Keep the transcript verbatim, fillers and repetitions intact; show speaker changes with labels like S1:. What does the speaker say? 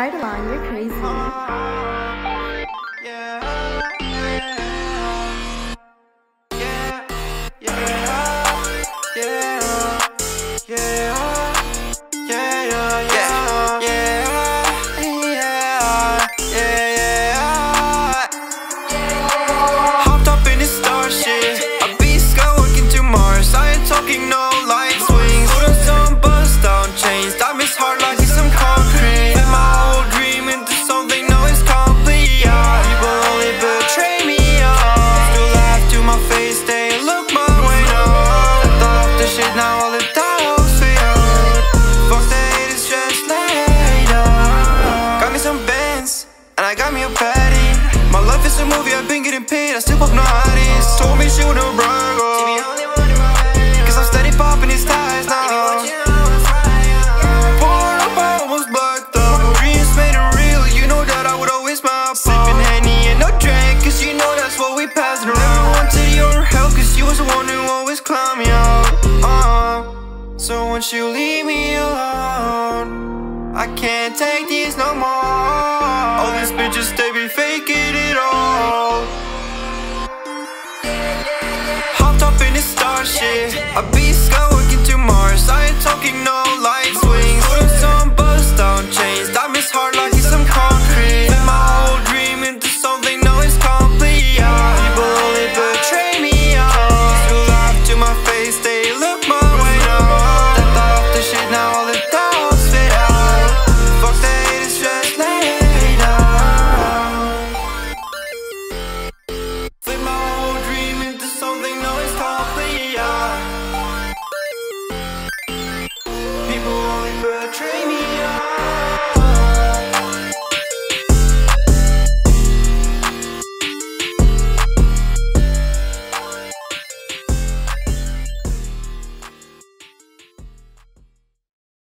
S1: Ardalon, you're crazy.
S2: Yeah, yeah, yeah, yeah, yeah, yeah, yeah, yeah, yeah, yeah. Hopped up in the Starship, a beast skywalking to Mars. I ain't talking no light swings, put on some bust down chains. That miss hard like it's some concrete. Fit my whole dream into something, no it's complete. Yeah, people only betray me. Yeah, still laugh to my face, they look my way now. Thought off the shit, now all the dials feel. Fuck the haters, just later. Got me some bands, and I got me a baddy. My life is a movie, I've been getting paid, I still pop no addies. Told me she wouldn't brag, cause I'm steady popping these ties now. Poured up, I almost blacked out. Dreams made it real, you know that I would always map out. Sipping Henny and no drink, cause you know that's what we passing around. Never wanted your help, cause you was the one who always clowned me out. uh, So once you leave me alone, I can't take